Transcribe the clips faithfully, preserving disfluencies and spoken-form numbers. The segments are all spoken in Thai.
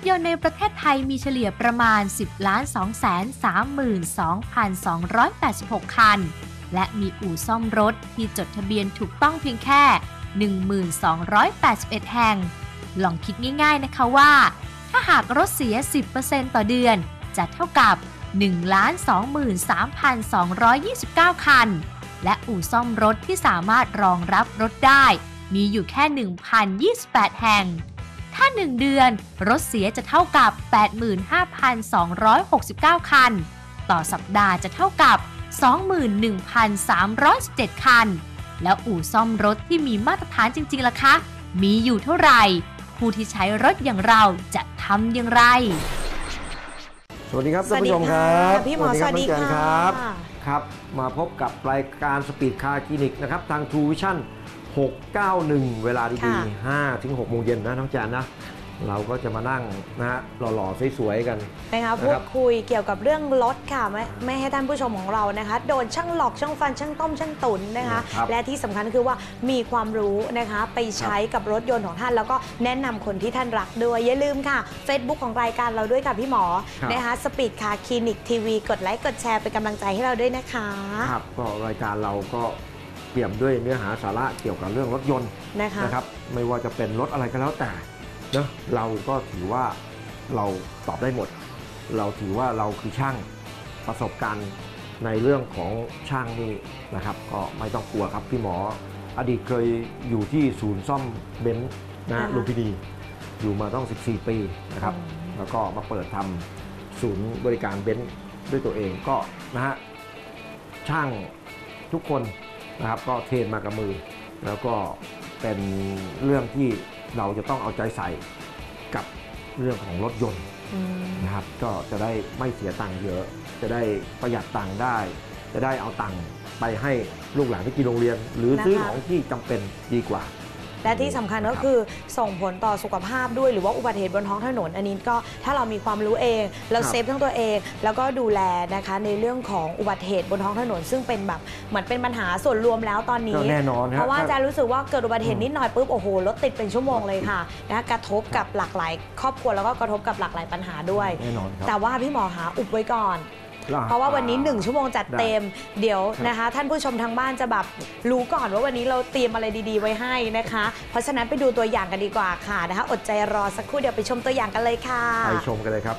ยนต์ในประเทศไทยมีเฉลี่ยประมาณ สิบล้านสองแสนสามหมื่นสองพันสองร้อยแปดสิบหก คันและมีอู่ซ่อมรถที่จดทะเบียนถูกต้องเพียงแค่ หนึ่งพันสองร้อยแปดสิบเอ็ด แห่งลองคิดง่ายๆนะคะว่าถ้าหากรถเสีย สิบเปอร์เซ็นต์ ต่อเดือนจะเท่ากับ หนึ่งล้านสองหมื่นสามพันสองร้อยยี่สิบเก้า คันและอู่ซ่อมรถที่สามารถรองรับรถได้มีอยู่แค่ หนึ่งพันยี่สิบแปด แห่งถ้าหนึ่งเดือนรถเสียจะเท่ากับ แปดหมื่นห้าพันสองร้อยหกสิบเก้า คันต่อสัปดาห์จะเท่ากับ สองหมื่นหนึ่งพันสามร้อยสิบเจ็ด คันแล้วอู่ซ่อมรถที่มีมาตรฐานจริงๆล่ะคะมีอยู่เท่าไหร่ผู้ที่ใช้รถอย่างเราจะทำอย่างไรสวัสดีครับท่านผู้ชมครับพี่หมอสวัสดีครับครับมาพบกับรายการสปีดคาร์คลินิกนะครับทาง True Vision หกเก้าหนึ่งเวลาดีๆ ห้าถึงหกโมงเย็นนะน้องแจนนะเราก็จะมานั่งนะฮะหล่อๆสวยๆกันนะคะพูดคุยเกี่ยวกับเรื่องรถค่ะไม่ไม่ให้ท่านผู้ชมของเรานะคะโดนช่างหลอกช่างฟันช่างต้มช่างตุ๋นนะคะและที่สำคัญคือว่ามีความรู้นะคะไปใช้กับรถยนต์ของท่านแล้วก็แนะนำคนที่ท่านรักด้วยอย่าลืมค่ะ Facebook ของรายการเราด้วยค่ะพี่หมอนะคะสปีดคาร์คลินิกทีวีกดไลค์กดแชร์เป็นกำลังใจให้เราด้วยนะคะครับก็รายการเราก็เปี่ยมด้วยเนื้อหาสาระเกี่ยวกับเรื่องรถยนต์นะครับไม่ว่าจะเป็นรถอะไรก็แล้วแต่เนะเราก็ถือว่าเราตอบได้หมดเราถือว่าเราคือช่างประสบการณ์ในเรื่องของช่างนี่นะครับก็ไม่ต้องกลัวครับพี่หมออดีตเคยอยู่ที่ศูนย์ซ่อมเบนซ์นะลุมพินีอยู่มาต้องสิบสี่ปีนะครับแล้วก็มาเปิดทำศูนย์บริการเบนซ์ด้วยตัวเองก็นะฮะช่างทุกคนนะครับก็เทรนมากับมือแล้วก็เป็นเรื่องที่เราจะต้องเอาใจใส่กับเรื่องของรถยนต์นะครับก็จะได้ไม่เสียตังค์เยอะจะได้ประหยัดตังค์ได้จะได้เอาตังค์ไปให้ลูกหลานที่กินโรงเรียนหรือซื้อของที่จำเป็นดีกว่าและที่สำคัญก็คือส่งผลต่อสุขภาพด้วยหรือว่าอุบัติเหตุบนท้องถนนอันนี้ก็ถ้าเรามีความรู้เองเราเซฟทั้งตัวเองแล้วก็ดูแลนะคะในเรื่องของอุบัติเหตุบนท้องถนนซึ่งเป็นแบบเหมือนเป็นปัญหาส่วนรวมแล้วตอนนี้แน่นอนเพราะว่าจะรู้สึกว่าเกิดอุบัติเหตุนิดหน่อยปุ๊บโอ้โหรถติดเป็นชั่วโมงเลยค่ะนะกระทบกับหลากหลายครอบครัวแล้วก็กระทบกับหลากหลายปัญหาด้วยแต่ว่าพี่หมอหาอุบไว้ก่อนเพราะว่าวันนี้หนึ่งชั่วโมงจัดเต็มเดี๋ยวนะคะท่านผู้ชมทางบ้านจะแบบรู้ก่อนว่าวันนี้เราเตรียมอะไรดีๆไว้ให้นะคะเพราะฉะนั้นไปดูตัวอย่างกันดีกว่าค่ะนะคะอดใจรอสักครู่เดี๋ยวไปชมตัวอย่างกันเลยค่ะไปชมกันเลยครับ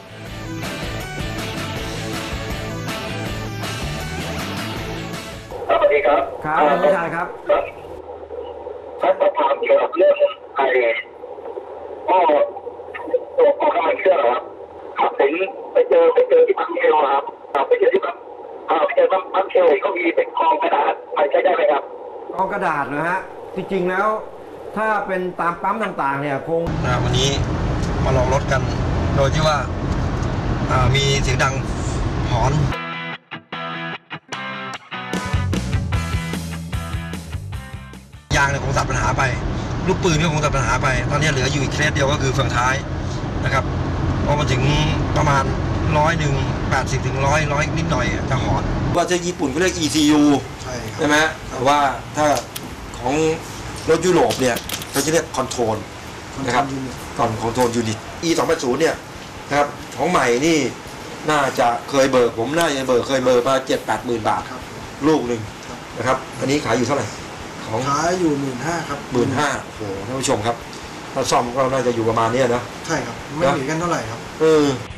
สวัสดีครับครับคุณผู้ชายครับท่านประธานเกี่ยวกับเรื่องไอ้ก็ตัวกำลังเชื่อครับขับถึงไปเจอไปเจอที่พักเทลครับไปเจอที่พักไปเจอพักเทลก็มีเป็นกองกระดาษไปใช้ได้ไหมครับกองกระดาษนะฮะจริงๆแล้วถ้าเป็นตามปั๊มต่างๆเนี่ยคงนะวันนี้มาลองรถกันโดยที่ว่ามีเสียงดังหอนยางเนี่ยคงตัดปัญหาไปลูกปืนก็คงตัดปัญหาไปตอนนี้เหลืออยู่อีกเคสเดียวก็คือฝั่งท้ายนะครับพอมาถึงประมาณร้อยหนึ่งแปดสิบถึงร้อยร้อยนิดหน่อยจะหอนว่าจะญี่ปุ่นก็เรียก อี ซี ยู ใช่ใช่ไหมแต่ว่าถ้าของรถยุโรปเนี่ยเขาจะเรียกคอนโทรลนะครับก่อนคอนโทรลยูนิต อี สองพันเนี่ยนะครับของใหม่นี่น่าจะเคยเบิกผมน่าจะเบิกเคยเบิกมาเจ็ดแปดหมื่นบาทลูกหนึ่งนะครับอันนี้ขายอยู่เท่าไหร่ของขายอยู่หมื่นห้าครับหมื่นห้าโอ้โหท่านผู้ชมครับถ้าซ่อมก็น่าจะอยู่ประมาณนี้นะใช่ครับไม่หนีกันเท่าไหร่ครับเออ